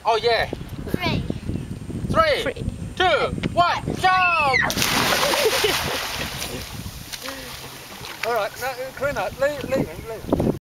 Oh yeah. 3. 3, 2, 1, jump! All right, no, Karina, leave him.